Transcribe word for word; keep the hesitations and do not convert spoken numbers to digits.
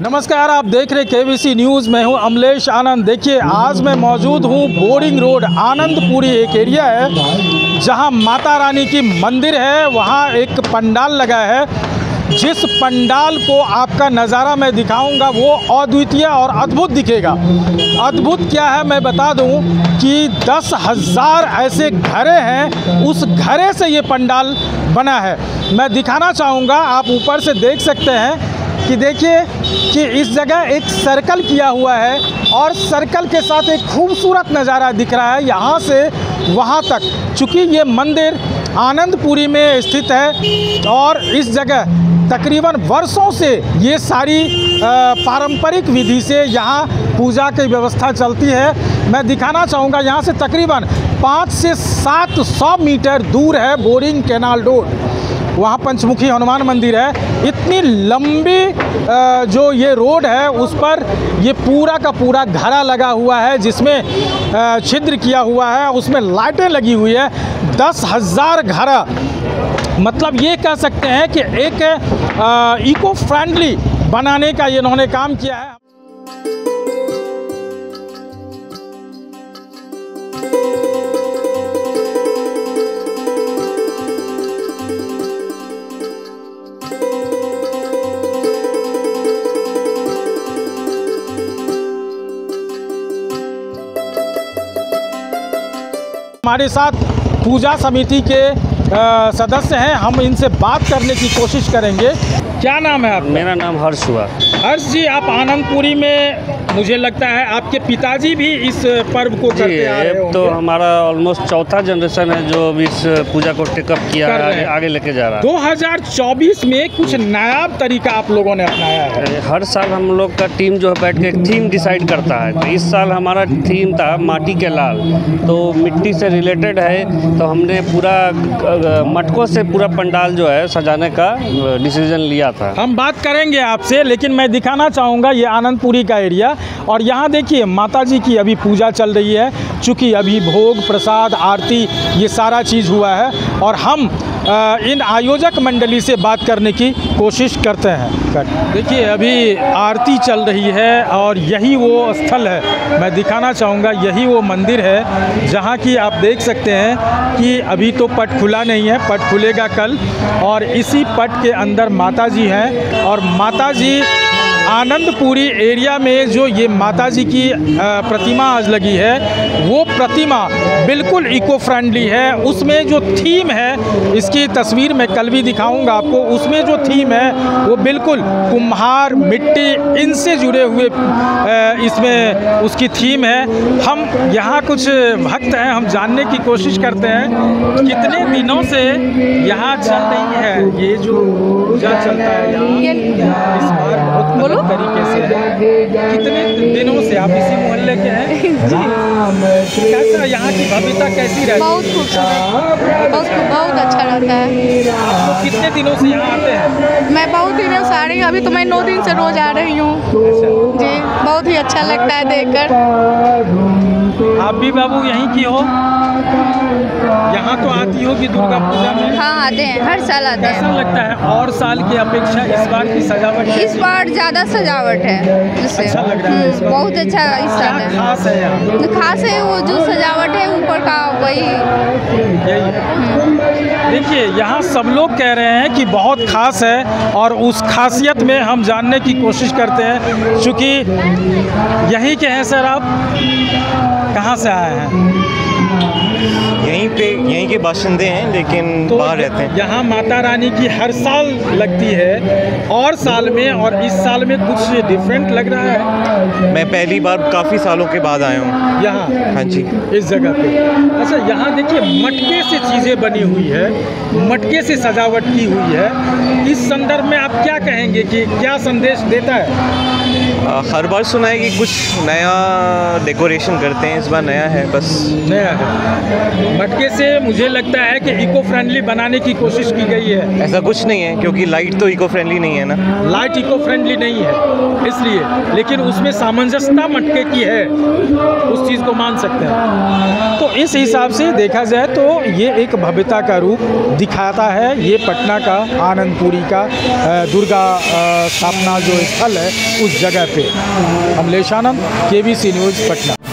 नमस्कार, आप देख रहे केवीसी न्यूज़। मैं हूं अमलेश आनंद। देखिए, आज मैं मौजूद हूं बोरिंग रोड आनंदपुरी, एक एरिया है जहां माता रानी की मंदिर है। वहां एक पंडाल लगा है। जिस पंडाल को आपका नज़ारा मैं दिखाऊंगा वो अद्वितीय और अद्भुत दिखेगा। अद्भुत क्या है मैं बता दूं कि दस हज़ार ऐसे घरे हैं, उस घरे से ये पंडाल बना है। मैं दिखाना चाहूँगा, आप ऊपर से देख सकते हैं कि देखिए कि इस जगह एक सर्कल किया हुआ है और सर्कल के साथ एक खूबसूरत नज़ारा दिख रहा है यहाँ से वहाँ तक। चूँकि ये मंदिर आनंदपुरी में स्थित है और इस जगह तकरीबन वर्षों से ये सारी पारंपरिक विधि से यहाँ पूजा की व्यवस्था चलती है। मैं दिखाना चाहूँगा, यहाँ से तकरीबन पाँच से सात सौ मीटर दूर है बोरिंग कैनाल रोड, वहाँ पंचमुखी हनुमान मंदिर है। इतनी लंबी जो ये रोड है उस पर ये पूरा का पूरा घड़ा लगा हुआ है जिसमें छिद्र किया हुआ है, उसमें लाइटें लगी हुई है। दस हज़ार घड़ा, मतलब ये कह सकते हैं कि एक इको फ्रेंडली बनाने का ये इन्होंने काम किया है। हमारे साथ पूजा समिति के आ, सदस्य हैं, हम इनसे बात करने की कोशिश करेंगे। क्या नाम है आपका? मेरा नाम हर्ष हुआ। हर्ष जी, आप आनंदपुरी में, मुझे लगता है आपके पिताजी भी इस पर्व को करते आ रहे होंगे। तो हमारा ऑलमोस्ट चौथा जनरेशन है जो इस पूजा को टेकअप किया है, आगे, आगे लेके जा रहा है। दो हज़ार चौबीस में कुछ नया तरीका आप लोगों ने अपनाया है। हर साल हम लोग का टीम जो है बैठ के एक थीम डिसाइड करता है। तो इस साल हमारा थीम था माटी के लाल, तो मिट्टी से रिलेटेड है। तो हमने पूरा मटकों से पूरा पंडाल जो है सजाने का डिसीजन लिया था। हम बात करेंगे आपसे, लेकिन मैं दिखाना चाहूँगा ये आनंदपुरी का एरिया। और यहाँ देखिए माता जी की अभी पूजा चल रही है, चूँकि अभी भोग प्रसाद आरती ये सारा चीज़ हुआ है। और हम आ, इन आयोजक मंडली से बात करने की कोशिश करते हैं। देखिए अभी आरती चल रही है और यही वो स्थल है, मैं दिखाना चाहूँगा यही वो मंदिर है जहाँ की आप देख सकते हैं कि अभी तो पट खुला नहीं है, पट खुलेगा कल। और इसी पट के अंदर माता जी हैं और माता जी आनंदपुरी एरिया में जो ये माता जी की प्रतिमा आज लगी है वो प्रतिमा बिल्कुल इको फ्रेंडली है। उसमें जो थीम है, इसकी तस्वीर मैं कल भी दिखाऊंगा आपको, उसमें जो थीम है वो बिल्कुल कुम्हार मिट्टी इनसे जुड़े हुए इसमें उसकी थीम है। हम यहाँ कुछ भक्त हैं, हम जानने की कोशिश करते हैं कितने दिनों से यहाँ चल रही है ये जो पूजा चलता है यहाँ। इस बार बहुत अलग तरीके से है। कितने दिनों से आप इसी मोहल्ले के हैं? जी। कैसा यहाँ की भव्यता कैसी रहती है? बहुत खूबसूरत, बहुत बहुत अच्छा रहता है। आप लोग कितने दिनों से यहाँ आते हैं? मैं बहुत दिनों से आ रही हूँ, अभी तो मैं नौ दिन से रोज आ रही हूँ जी। बहुत ही अच्छा लगता है देखकर। आप भी बाबू यहीं की हो? यहाँ तो आती होगी दुर्गा पूजा में? हाँ आते हैं, हर साल आते हैं। कैसा लगता है और साल की अपेक्षा इस बार की सजावट? इस बार ज़्यादा सजावट है जिससे अच्छा लग रहा है इस बार। बहुत अच्छा इस साल है। खास है यहाँ? खास है वो जो सजावट है ऊपर का, वही देखिए यहाँ सब लोग कह रहे हैं कि बहुत खास है और उस खासियत में हम जानने की कोशिश करते हैं। चूँकि यहीं के हैं सर, आप कहाँ से आए हैं? यहीं पे यहीं के बाशिंदे हैं लेकिन तो बाहर रहते हैं। यहाँ माता रानी की हर साल लगती है और साल में, और इस साल में कुछ डिफरेंट लग रहा है। मैं पहली बार काफ़ी सालों के बाद आया हूँ यहाँ। हाँ जी, इस जगह पे। अच्छा, यहाँ देखिए मटके से चीज़ें बनी हुई है, मटके से सजावट की हुई है। इस संदर्भ में आप क्या कहेंगे कि क्या संदेश देता है? आ, हर बार सुना है कि कुछ नया डेकोरेशन करते हैं, इस बार नया है बस। नया है, मटके से मुझे लगता है कि इको फ्रेंडली बनाने की कोशिश की गई है। ऐसा कुछ नहीं है क्योंकि लाइट तो इको फ्रेंडली नहीं है ना। लाइट इको फ्रेंडली नहीं है इसलिए, लेकिन उसमें सामंजस्यता मटके की है, उस चीज़ को मान सकते हैं। तो इस हिसाब से देखा जाए तो ये एक भव्यता का रूप दिखाता है। ये पटना का आनंदपुरी का अ, दुर्गा अ, स्थापना जो स्थल है उस जगह पे। अमलेश आनंद, के बी सी न्यूज़, पटना।